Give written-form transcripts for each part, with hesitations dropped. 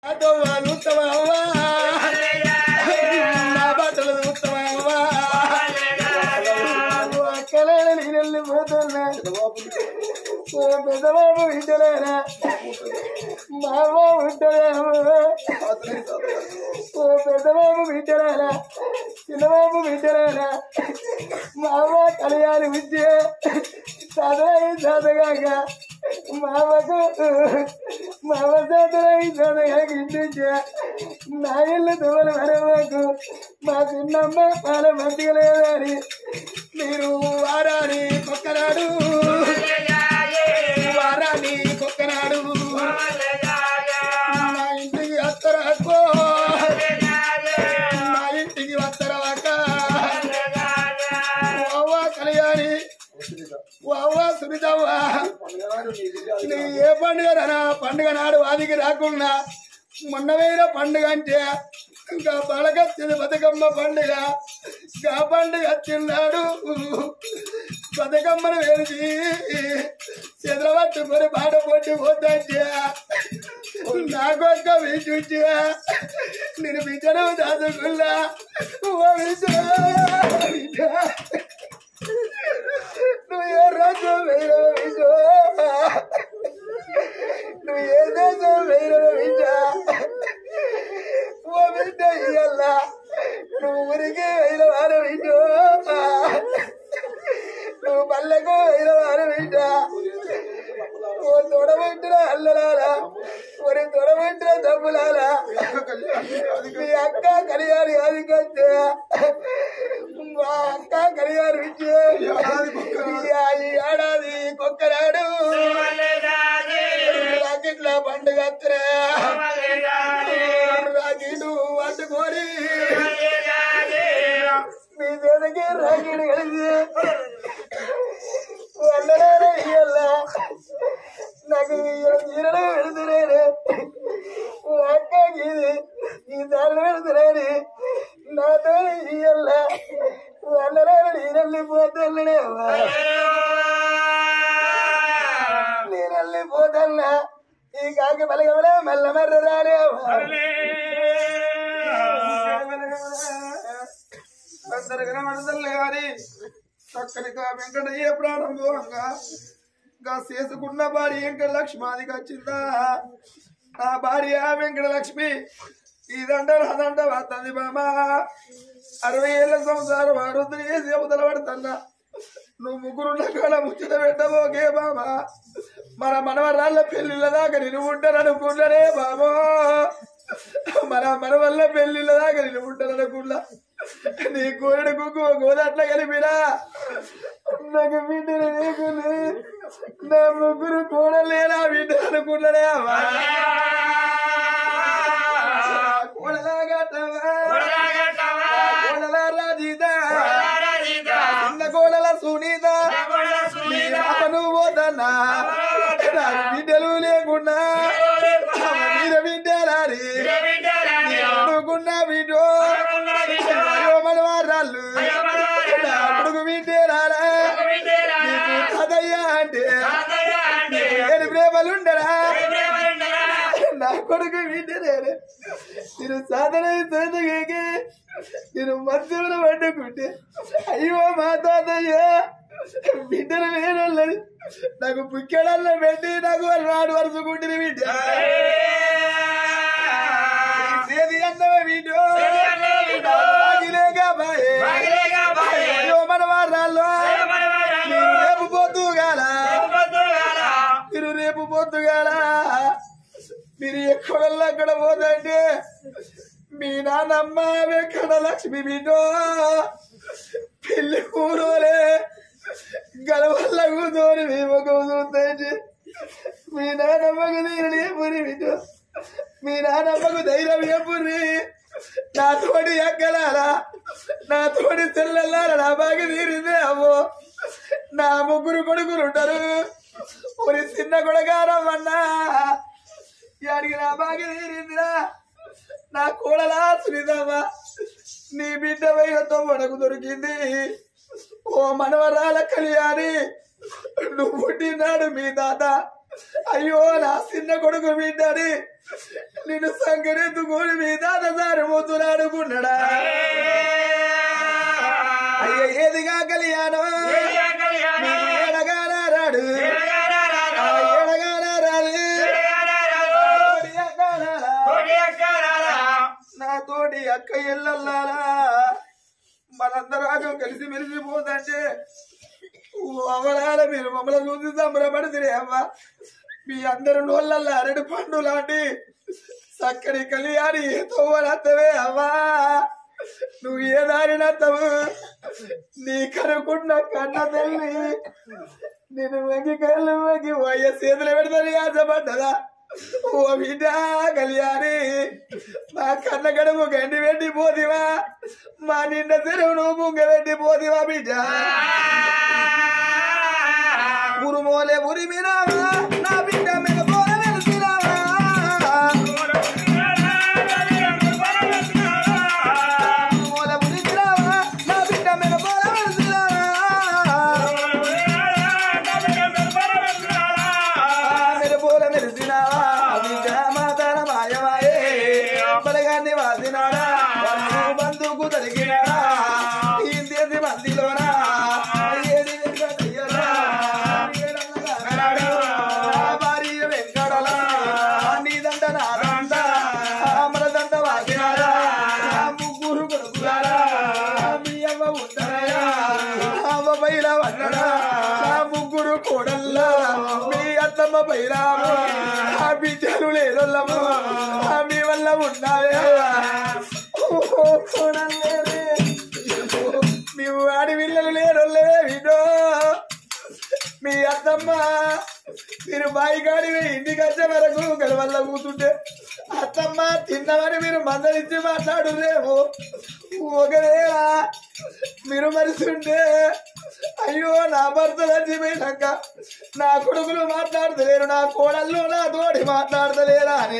నా బట్టలు ఉత్తమవ్వా అక్కలేని నీళ్ళని పోతున్నా పెద్దబాబు వింటలేనా మావ వింటలేము పెద్దబాబు వింటలేనా చిన్నబాబు వింటలేనా మావ కలియాలి విద్య చదవై చదగాక మావకు మావ చదవై చదగాక ఇంటించా నా ఇల్లు తువలు వరవకు మా చిన్నమ్మ పాల మంచిగా లేదని మీరు వారాని కొక్కనాడు వారాని కొక్కనాడు నా ఇంటికి వస్తరాకో నా ఇంటికి వస్తరాక అవ్వ కళ్యాణి అవ్వ సునీతవ్వ నీ ఏ పండుగ రానా పండుగ నాడు వాదికి రాకుండా మొన్న వేర పండుగ అంటే ఇంకా బలగచ్చింది బతుకమ్మ పండుగ గా పండుగ వచ్చిన్నాడు బతుకమ్మను వేసి చెదరబట్టుకొని పాట పొట్టి పోతే నాకొక్క చూచి నేను బిడ్డను దాచుకున్నా నువ్వు ఏ రాజు వేరవ విజో నువ్వు ఏ దేశం వేరవ విజా ఓ బిడ్డ ఇయ్యల్లా నువ్వు ఊరికి వేల వార విజో నువ్వు పల్లెకు వేల వార విజా ఓ తొడబెట్టిన అల్లలాలా ఒరి తొడబెట్టిన దమ్ములాలా మీ అక్క కలియాలి అది కంటే మా అక్క కలియారు విజయ ఈ ఏడాది కొక్కనాడు రాకెట్ల పండుగ రాకెట్ పట్టుకొని మీ చేతికి రాకెట్ కలిసి వండలేనే ఇయ్యల్లా నాకు చీరలు పెడుతున్నాను అక్కకి ఈ దారులు పెడుతున్నాను నాతో ఇయ్యల్లా వండలేని నేనెళ్ళిపోతానే నేనెళ్ళిపోతాన్నా ఈ కాకి బలగమలే మెల్ల మెర్ర రానే అందరు కనబడతలే గాని చక్కనిగా వెంకటయ్య ప్రారంభంగా గా చేసుకున్న భార్య వెంకట లక్ష్మాదికి వచ్చిందా నా భార్య వెంకట లక్ష్మి ఇదంట అదంట వస్తుంది బామా 60 ఏళ్ళ సంసారం అరుద్దుని వేసి అవతల పడుతున్నా నువ్వు ముగ్గురున్న కాడ ముచ్చట పెట్టబోకే బామా మన మనవరాళ్ళ పెళ్లిళ్ళ దాకా నేను ఉంటాననుకున్నానే బామో మన మనవల్ల పెళ్లిళ్ళ దాకా నేను ఉంటాననుకున్నా నీ కోరిన కుక్కు గోదట్ల కలిపినా నాకు బిడ్డలు లేకుని నా ముగ్గురు కోడలేనా బిడ్డ అనుకున్నానే అమ్మా కోడలా గట్టవా కోడల రాజీత చిన్న కోడల సునీత నువ్వు పోతన్నా బిడ్డలు లేకుండా మీద బిడ్డలారి అనుకున్నా బిడ్డో మనవారాళ్ళు అడుగు బిడ్డలారా కదయ్యా అంటే నేను ప్రేమలుండరా నా కొడుకు బిడ్డలే నేను సాధన చదువుకి నేను మధ్యలో పట్టుకుంటే అయ్యో మా తాతయ్య బిడ్డలు లేనోళ్ళని నాకు పుక్కెడల్లో పెట్టి నాకు నాడు వరుసుకుంటుంది బిడ్డ సేది అన్నవ బిడ్డో అయ్యో మన వారాల్లో రేపు పొద్దుగాల మీరు రేపు పొద్దుగాల మీరు ఎక్కడల్లా అక్కడ పోతంటే మీ నాన్నమ్మ వెంకట లక్ష్మి బిడ్డో పెళ్లి కూరోలే గలవల్ల కూర్చొని మేము చూస్తే మీ నాన్నమ్మకు ధైర్యం ఏపురి బిడ్డో మీ నాన్నమ్మకు ధైర్యం ఏపురి నా తోటి ఎక్కలాలా నా తోటి చెల్లెల్లారా నా బాగా తీరిందే అమ్మో నా ముగ్గురు కొడుకులు ఉంటారు ఒక చిన్న కొడగారమ్మన్నా యాడికి నా బాగా తీరిందిరా నా కోడలా సునీతమ్మ నీ బిడ్డ వైగతో మనకు దొరికింది ఓ మనవరాల కళ్యాణి నువ్వు పుట్టినాడు మీ తాత అయ్యో నా చిన్న కొడుకు బిడ్డని నిన్ను సంకరెత్తుకొని మీ తాత సారిపోతున్నాడుకున్నాడా అయ్యో ఏదిగా కళ్యాణం ఏడగానా రాడు ఏడగానా రాదు నాతోటి అక్క ఎల్లల్లారా మనందరూ కలిసి మెలిసిపోతుంటే అవరాల మీరు మమ్మల్ని చూసి సంబరపడుతురే అవ్వ మీ అందరు నోళ్ళల్లో అరటి పండు లాంటి చక్కని కళ్యాణి తోవనత్తవే అవ్వా నువ్వు ఏ దారినత్తవు నీ కనుకున్న కన్న తల్లి నేను వంగి కళ్ళు వంగి వయ్య చేతులు పెడతాను ఆశపడ్డదా ఓ బిడ్డ కళ్యాణి మా కన్న గడుపు గండి పెట్టి పోదివా మా నిండ చెరువు నువ్వు ముంగ పెట్టి పోదివా బిడ్డ ఉరుమోలే ఉరిమినావా నా బిడ్డ మీద పోల వెళ్తున్నావా ఉరుమోలే ఉరిమినావా నా బిడ్డ మీద పోల వెళ్తున్నావా మీద పోల వెళ్తున్నావా బిడ్డ మాతల మాయమాయే బలగాన్ని వాసినాడా బంధుకు తరిగినాడా ఈ దేశి మందిలోనా ముగ్గురు కోడల్లా మీ అత్తమ్మ బైరాము ఆ బిడ్డలు లేదల్లము మీ వల్ల ఉన్నాయా మీ వాడి పిల్లలు లేరొల్లే విడో మీ అత్తమ్మ మీరు బాయిగాడి ఇంటికి వచ్చే వరకు గలవల్ల కూతుంటే అత్తమ్మ తిన్నవని మీరు మందలించి మాట్లాడు రేపు ఒకవేళ మీరు మరిస్తుంటే అయ్యో నా భర్త చచ్చిపోయినాక నా కొడుకులు మాట్లాడతలేరు నా కోడళ్ళు నా తోడి మాట్లాడతలేరా అని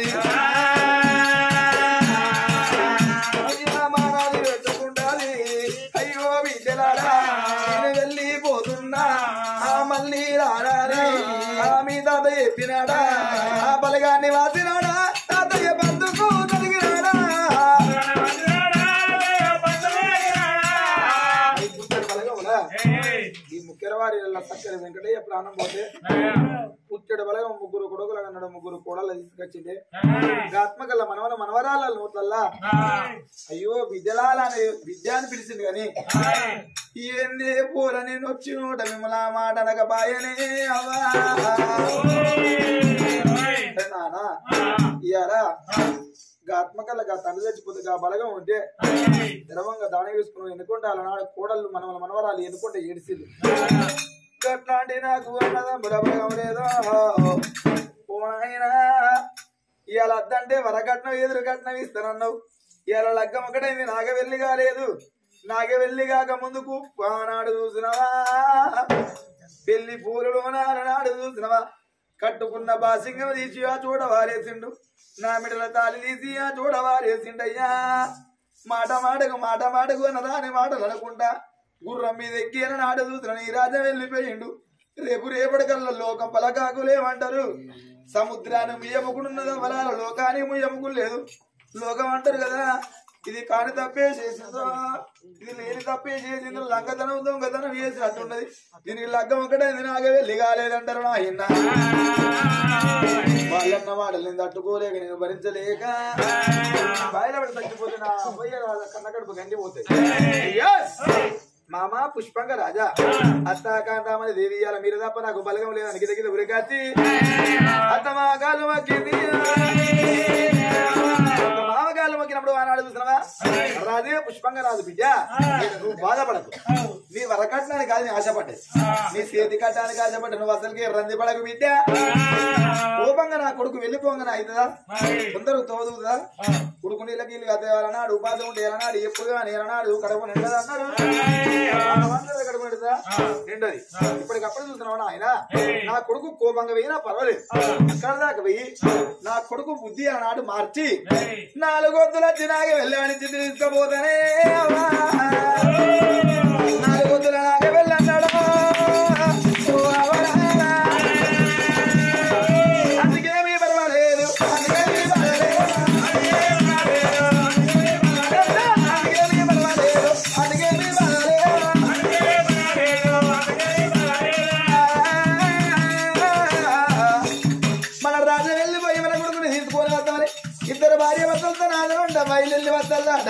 మానాది పెట్టుకుంటాది అయ్యో బిడ్డలారా నేను వెళ్ళిపోతున్నా మళ్ళీ రాడాని మీ తాత చెప్పినాడా ఆ బలగాన్ని వాసినాడా తాతయ్య బంధుకు కలిగినాడా ఈ ముఖ్యవారి చక్కని వెంకటయ్య ప్రాణం పోతే పుట్టెడు బలగా ముగ్గురు కొడుకులు అన్నాడు ముగ్గురు కోడలు తీసుకొచ్చింది ఆత్మకల్ల మనవరాల నోట్లల్లా అయ్యో విద్యలాల అనే విద్య అని పిలిచింది కానీ ఏందే పూర నేను వచ్చి నోట మిమ్మల్ని ఆ మాట అనక బాయనే అవా నానా ఇయారా ఆత్మకల్లా తండ్రి చచ్చిపోతే బలగం ఉంటే ద్రవంగా దాని వేసుకున్నాం ఎందుకుంటే అలనాడు కోడళ్ళు మనవరాలు ఎందుకుంటే ఏడిసిల్లు గట్లాంటి నాకు అన్నదమ్ముల బలగం లేదో పోనైనా ఇవాళ అద్దంటే వరకట్నం ఎదురు కట్నం ఇస్తానన్నావు ఇవాళ లగ్గం ఒకటైంది నాగవెల్లి కాలేదు నాగవెల్లి కాక ముందుకు నాడు చూసినవా పెళ్లి పూరులో నాడు చూసినవా కట్టుకున్న బాసింగం తీసి ఆ చూడవారేసిండు నా మిడల తాలి తీసి ఆ చూడవారేసిండయ్యా మాట మాటకు అన్నదాని మాటలు అనుకుంటా గుర్రం మీద ఎక్కి అని నాడు చూసిన నీ రాజా వెళ్ళిపోయిండు రేపటికల్లా లోకం పలకాకులేమంటారు సముద్రాన్ని ముయ్యముకుడున్నదో వలాల లోకానికి ముయ్యముకులు లేదు లోకం అంటారు కదా ఇది కాని తప్పే చేసిందో ఇది లేని తప్పే చేసిందో లంగతనం దొంగతనం చేసినట్టున్నది దీనికి లగ్గం ఒకటే నాగా వెళ్ళి కాలేదంటారు నా అన్న వాళ్ళన్న మాటలు నేను తట్టుకోలేక నేను భరించలేక బయలుపడి తగ్గిపోతే నా అబ్బాయి కన్న కడుపు గండిపోతాయి మామ పుష్పంగా రాజా అత్తాకాంతామని దేవి ఇయ్యాల మీరు తప్ప నాకు బలగం లేదని గిద ఉరికాచి అత్తమాగాలు మక్కింది మామగాళ్ళు మొక్కినప్పుడు ఆనాడు చూసినవా రాదే పుష్పంగా రాదు బిడ్డ నువ్వు బాధపడకు నీ వరకట్నానికి కాదు నీ ఆశపడ్డాయి నీ చేతి కట్టడానికి ఆశపడ్డా నువ్వు అసలుకి రంది పడకు బిడ్డ కోపంగా నా కొడుకు వెళ్ళిపోంగా అవుతుందా కొందరు తోదుదా కొడుకు నీళ్ళకి ఇల్లు కదేవాలన్నాడు ఉపాధి ఉండేయాలన్నాడు ఎప్పుడుగా నేనన్నాడు కడుపు నిండదు అన్నారు కడుపు నిండుదా నిండది ఇప్పటికప్పుడు చూస్తున్నావు ఆయన నా కొడుకు కోపంగా వెయ్యినా పర్వాలేదు అక్కడ దాకా వెయ్యి నా కొడుకు బుద్ధి అన్నాడు మార్చి 4 వద్దుల చినాగి వెళ్ళాని తీసుకపోతానే 4 వద్దుల నాగే వెళ్ళన్నాడు ఇద్దరు భార్య వద్దలతో నాదంట బయలు వద్దలాట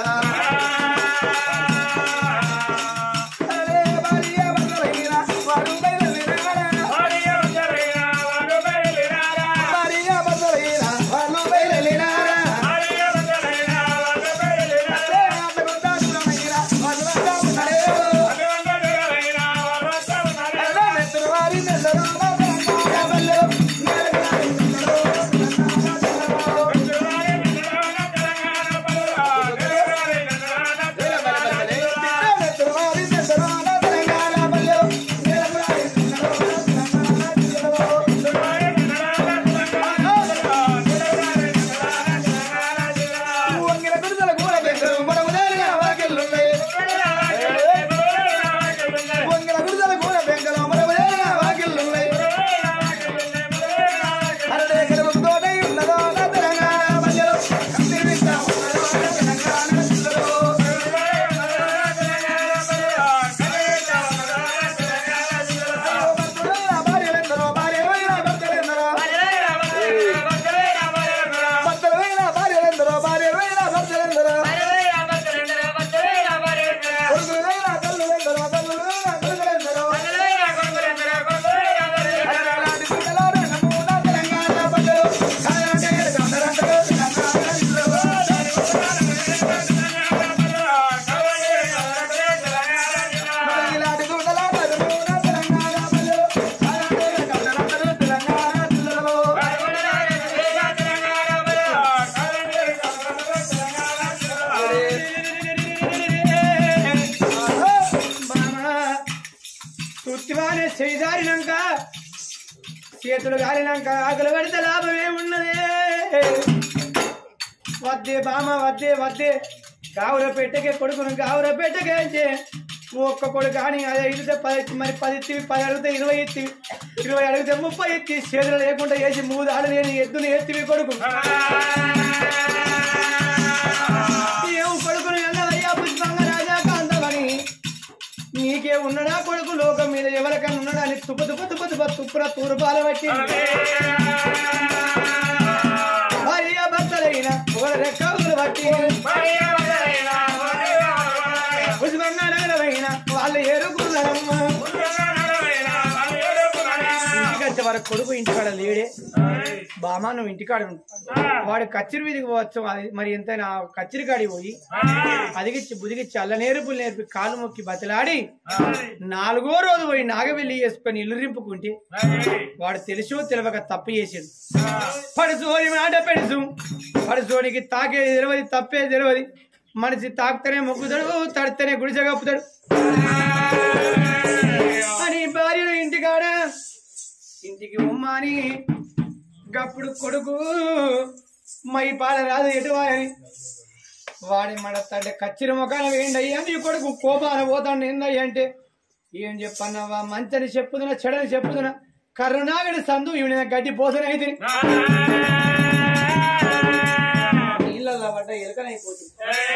చేతులు గాలినాక ఆకలి పడితే లాభమే ఉన్నదే వద్దే బామ వద్దే వద్దే గావుర పెట్టకే కొడుకును గావుర పెట్టకే ఒక్క కొడుకు కానీ అదే ఇదితే 10 మరి 10 ఇత్తివి 10 అడిగితే 20 ఇత్తివి 20 అడిగితే 30 ఇత్తి చేతులు లేకుండా వేసి 3 ఆడు లేని ఎద్దులు ఎత్తివి కొడుకు ఏం కొడుకును అయ్యా పుష్పంగా రాజా కాంతమని నీకే ఉన్నడా కొడుకు లోకం మీద ఎవరికన్నా ఉన్నాడా అని తుప్పుర తూరుపాల బట్టి భార్య భర్తలైన రెక్కలు బట్టి పుష్పంగా వాళ్ళు ఏరుకున్నారమ్మా ఇంటికి వచ్చే వరకు కొడుకు ఇంటికాడ లేడే బామా నువ్వు ఇంటికాడ వాడు కచ్చిరి వీధికి పోవచ్చు అది మరి ఎంతైనా కచ్చిరి కాడికి పోయి అదిగిచ్చి బుదిగిచ్చి అల్లనేరుపులు నేర్పి కాలు మొక్కి బతిలాడి 4వ రోజు పోయి నాగవెల్లి వేసుకొని ఇల్లు రింపుకుంటే వాడు తెలుసో తెలియక తప్పు చేసాడు పడుసోని మాట పెడుసు పడుసోనికి తాకేది తెలియదు తప్పేది తెలియదు మనిషి తాకుతేనే మొక్కుతాడు తడితేనే గుడిసె కప్పుతాడు అని భార్యను ఇంటికాడ ఇంటికి ఉమ్మాని గప్పుడు కొడుకు మై పాల రాదు ఎటువాయని వాడి మన తండ్రి కచ్చిరి ముఖాన వేయండి అయ్యా నీ కొడుకు కోపాన పోతాడు ఏందయ్యా అంటే ఏం చెప్పన్నావా మంచని చెప్పుదునా చెడని చెప్పుదునా కరుణాగడి సందు ఇవి గడ్డి పోసన అయితే నీళ్ళల్లో పడ్డ ఎలుకనైపోతుంది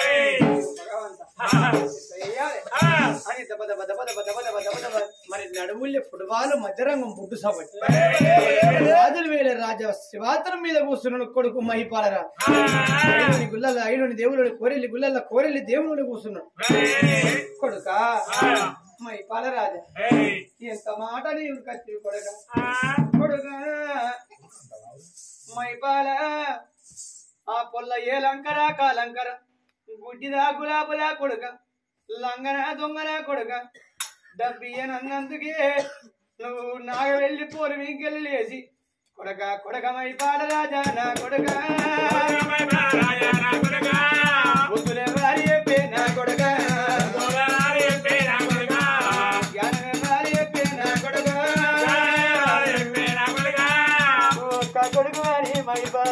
మరి నడువులే ఫుట్బాల్ మధ్యరంగం పుట్టు సాబట్టి రాజులు వేలే రాజా శివాతనం మీద కూర్చున్నాడు కొడుకు మహిపాలరా గుల్లల ఐలుని దేవుడు కోరెల్లి గుల్లల కోరెల్లి దేవుడు కూర్చున్నాడు కొడుక మహిపాల రాజా ఎంత మాట నీవు కత్తి కొడుక కొడుక మహిపాల ఆ పొల్ల ఏ లంకరా కాలంకర గుడ్డిదా గులాబులా కొడుక లంగన దొంగన కొడుక డబ్బియనందుకే నువ్వు నాగవెల్లి పోరు మీకెళ్ళి లేచి కొడక కొడక మైపాడ రాజా నా కొడక బుద్ధులే భారీ చెప్పే నా కొడక జ్ఞానమే భారీ చెప్పే నా కొడక ఒక్క కొడుకు అని మైపాడ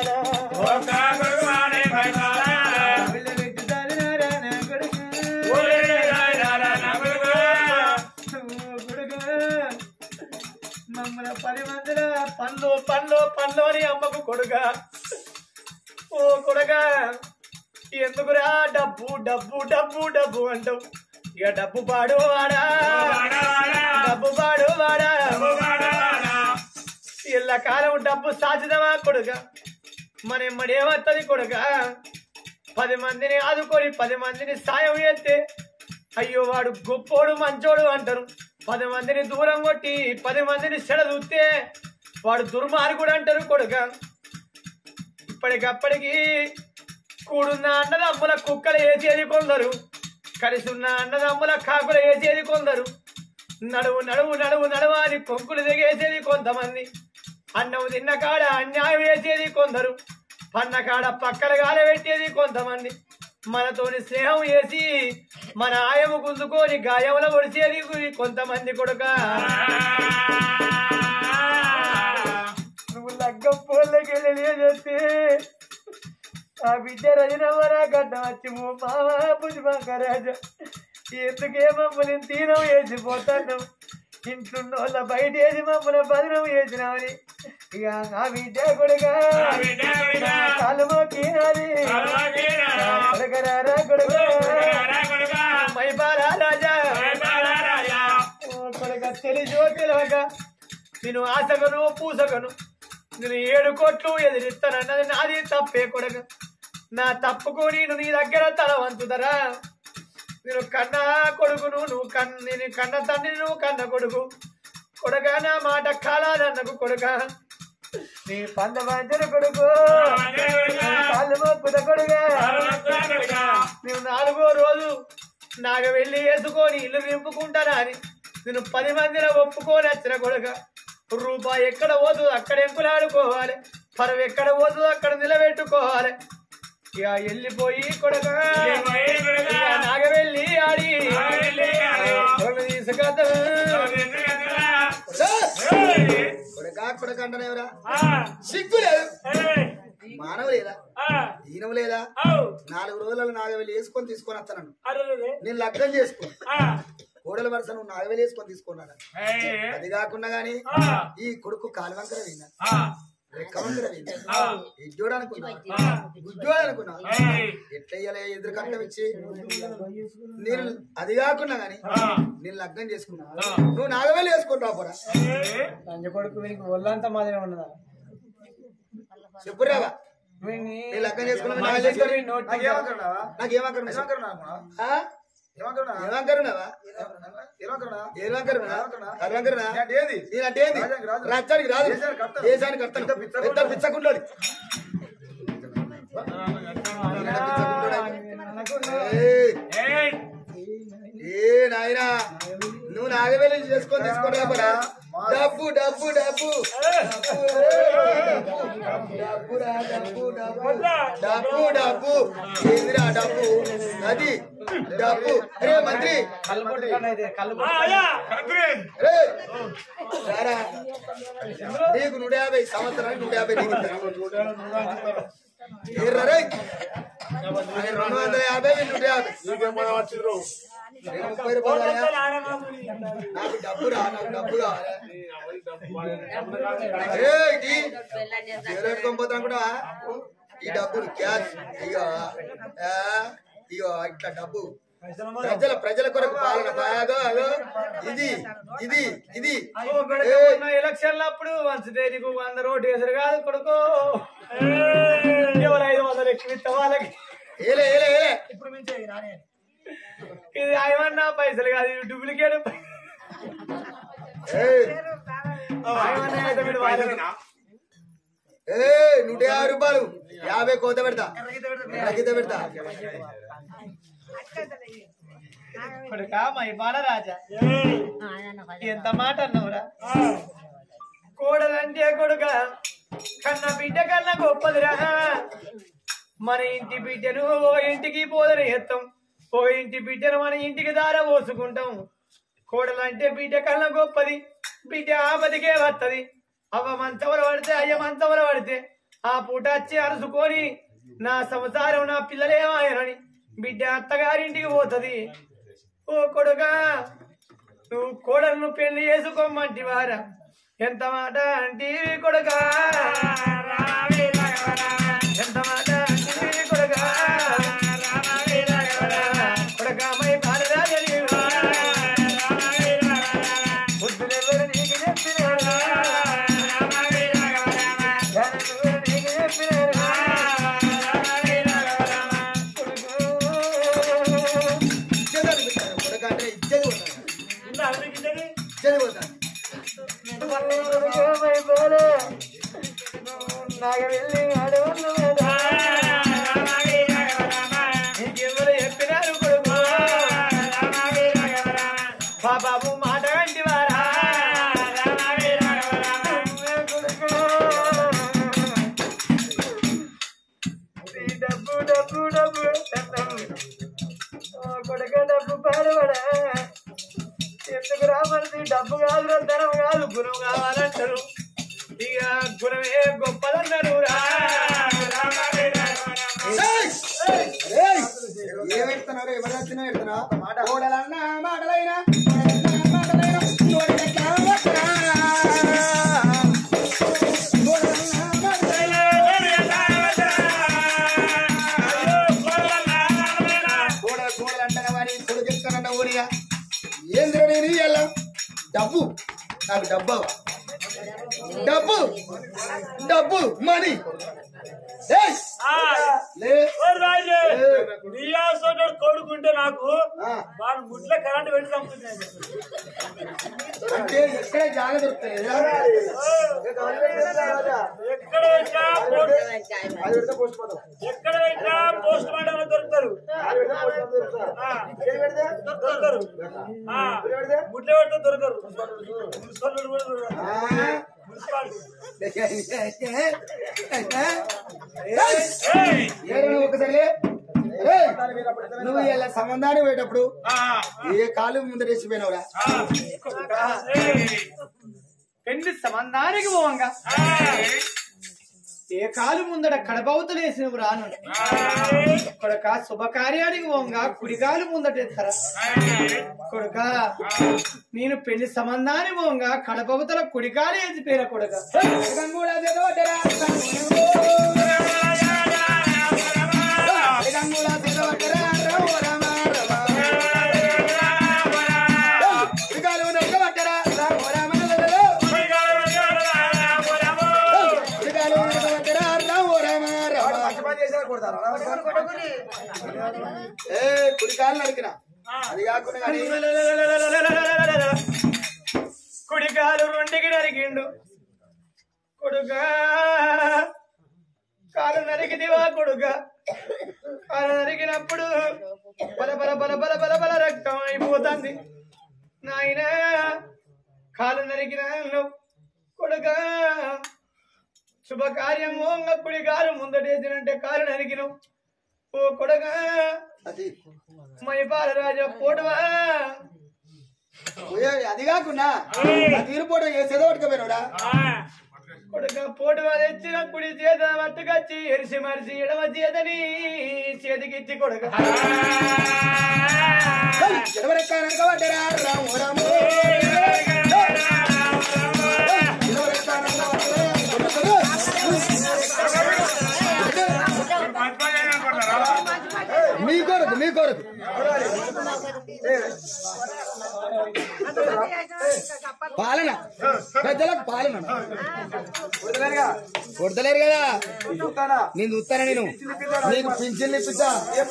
మమ్మల్ని 10 మందిలో పండ్లు అని అమ్మకు కొడుక ఓ కొడుక ఎందుకురా డబ్బు డబ్బు డబ్బు డబ్బు అంటావు ఇక డబ్బు పాడు వాడా డబ్బు పాడు వాడా ఎల్ల కాలం డబ్బు సాధ్యమా కొడుక మన ఎమ్మడేమత్తది కొడుక 10 మందిని ఆదుకొని 10 మందిని సాయం చేస్తే అయ్యో వాడు గొప్పోడు మంచోడు అంటారు 10 మందిని దూరం కొట్టి 10 మందిని చెడ చూస్తే వాడు దుర్మార్గుడు అంటారు కొడుక ఇప్పటికప్పటికి కూడున్న అన్నదమ్ముల కుక్కలు వేసేది కొందరు కలిసి ఉన్న అన్నదమ్ముల కాకులు వేసేది కొందరు నడువు నడువు నడువు నడువు అని కొంకులు దిగేసేది కొంతమంది అన్నం తిన్న కాడ అన్యాయం వేసేది కొందరు పన్న కాడ పక్కన గాల పెట్టేది కొంతమంది మనతోని స్నేహం వేసి మన ఆయము గుంజుకొని గాయముల పొడిచేది కొంతమంది కొడుక నువ్వు లగ్గం పోళ్ళకి చేస్తే ఆ బిడ్డ రజనవరా గడ్డ వచ్చి మామ పుష్పంకరాజ ఎందుకే మమ్మల్ని తీరం వేసిపోతాను ఇంట్లో వాళ్ళ బయట వేసి మమ్మల్ని బదనం వేసినామని ఇక ఆ బిడ్డ కొడుగా కాలుమోకినాది కొడుకరారా కొడుగా మైపారా రాజా కొడుక తెలిసో తెలియక నేను ఆశగను పూసగను నేను 7 కోట్లు ఎదిరిస్తానన్నది నాది తప్పే కొడుక నా తప్పుకు నేను నీ దగ్గర తల వంచుదరా నేను కన్న కొడుకును నేను కన్న తండ్రి నువ్వు కన్న కొడుకు కొడుక నా మాట కాలాదన్నకు కొడుక నీ పంద వంచన కొడుకు కాళ్ళు మొక్కుత కొడుగా నేను 4వ రోజు నాకు వెళ్ళి వేసుకొని ఇల్లు నింపుకుంటానా అని నేను 10 మందిలో ఒప్పుకొని వచ్చిన కొడుక రూపాయి ఎక్కడ పోతుందో అక్కడ ఎంకులాడుకోవాలి పరవ ఎక్కడ పోతుందో అక్కడ నిలబెట్టుకోవాలి ఇక వెళ్ళిపోయి కొడుక నాగ వెళ్ళి ఆడి తీసుకొద్ద కొడుక అంటనేవరా సిగ్గు లేదు మానవ లేదా ఈనవ లేదా 4 రోజులలో నాగవెల్లి వేసుకొని తీసుకొని వస్తాను నేను లగ్నం చేసుకో కోడల వరుస నువ్వు నాగవెల్లి వేసుకొని తీసుకున్నాడు అది కాకుండా గాని ఈ కొడుకు కాలువంకర విన్నా రెక్కవంకర విన్నా ఇడ్జోడు అనుకున్నా గుజ్జోడు అనుకున్నా ఎట్లయ్యాలి ఎదురు కట్టం ఇచ్చి నేను అది కాకుండా గాని నేను లగ్నం చేసుకున్నా నువ్వు నాగవెల్లి వేసుకుంటావు పోరా కొడుకు వీనికి ఒళ్ళంతా మాదిరి ఉన్నదా చెప్పురావా నేను లగ్నం చేసుకున్నా నాకేమక్కరున్నావా రాజ్యానికి రాదు దేశానికి కర్తను పెద్ద పిచ్చకుంటాడు ఏ నాయనా నువ్వు నాగవేలి చేసుకొని తీసుకొని రాబరా డబ్బు డబ్బు డబ్బు డబ్బు డబ్బు ఏందిరా డబ్బు అది డబ్బు అరే మంత్రి రారా నీకు 150 సంవత్సరానికి 150 నీకు 250 30 రూపాయలు నాకు డబ్బు రా నాకు డబ్బు కావాలనుకుంటా ఈ డబ్బులు క్యాష్ ఇక ఇట్లా డబ్బు ప్రజల కొరకు పాలన బాగా ఇది ఇది ఇది ఎలక్షన్ల అప్పుడు వంచితే నీకు 100 ఓటు వేసారు కాదు కొడుకు ఎవరు 500 ఎక్కువ ఇస్తా వాళ్ళకి ఇప్పుడు ఇది ఏమన్నా పైసలు కాదు డూప్లికేట్ 150 రూపాయలు 50 కోత పెడతా పెడతా కొడుకా మైపాల రాజా ఎంత మాట అన్నవురా కోడలంటే కొడుక కన్న బిడ్డ కన్నా గొప్పదిరా మన ఇంటి బిడ్డను ఓ ఇంటికి పోదని ఎత్తాం ఓ ఇంటి బిడ్డను మన ఇంటికి దార పోసుకుంటాం కోడలంటే బిడ్డ కన్నా గొప్పది బిడ్డ ఆపదికే వస్తది అవ్వ మంచవర పడితే అయ్య మంచవర పడితే ఆ పూట వచ్చి అరుసుకొని నా సంసారం నా పిల్లలేమాయనని బిడ్డ అత్తగారింటికి పోతది ఓ కొడుకా నువ్వు కోడలను పెళ్లి చేసుకోమంటివారా ఎంత మాట అంటే కొడుకా ఎంత మాట అంటే కొడుకా కొడుకా మై బాలరాజని బుద్ధులెవరు నీకు చెప్పినారు నీకు చెప్పినారు డబ్బు కాదు ధనం కాదు గుణం కావాలంటారు ఇక గుణమే గొప్పదన్నారు ఏమెడుతున్నారు ఎవరు వచ్చినా ఎడుతున్నా మాటలైనా ఏంద్ర నేను ఇయ్యాల డబ్బు నాకు డబ్బు డబ్బు డబ్బు మనీ కొడుకుంటే నాకు వాళ్ళు ముట్లో కరెంట్ పెట్టి చంపుతున్నాయి అంటే ఎక్కడ జాగా దొరుకుతలేదు ఎక్కడ పెట్టినా పోస్ట్ మార్టం దొరుకుతారు దొరకరు ముట్లో పెడితే దొరకరు ఒకసారి నువ్వు ఇలా సంబంధాన్ని పోయేటప్పుడు ఏ కాలు ముందర వేసిపోయినావురా పెళ్లి సంబంధానికి పోవంగా ఏ కాలు ముందడ కడబవుతలేసినవు రాను కొడుక శుభకార్యానికి పోంగా కుడికాలు ముందటేస్తారా కొడుక నేను పెళ్లి సంబంధాన్ని పోంగా కడబవుతల కుడికాలు వేసిపోయిన కొడుక కుడికాలు నడికిన అది కాకుండా కుడికాలు రెండుకి నరికిండు కొడుక కాలు నరికిదివా కొడుక కాలు నరికినప్పుడు బల బల బల బల బల బల రక్తం అయిపోతుంది నాయన కాలు నరికిన కొడుక శుభకార్యము కుడి కాలు ముందటేసినంటే కాలు నరికినావు ఓ కొడుక మైపాలరాజ పోటువా అది కాకుండా తీరుపోవడం చేసేదో పట్టుకపోయినవురా కొడుక పోటువా తెచ్చిన కుడి చేత పట్టుకొచ్చి ఎరిసి మరిసి ఎడమ చేతని చేతికిచ్చి కొడుక ఎడవరెక్కనకబడ్డరా రాము రాము మీ కొరకు పాలన పెద్దలకు పాలన కొడతలేరు కదా నేను చూస్తానా నేను నీకు పింఛన్లు ఇప్పించా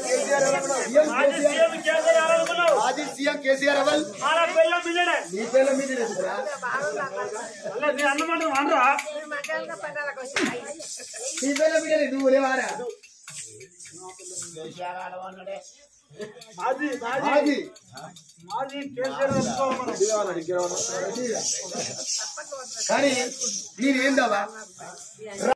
మాజీ సీఎం కేసీఆర్ అవల్ నీ పేర్ల మీద నీ పేర్ల మీద నువ్వు లేవారా కానీ నేనేందావా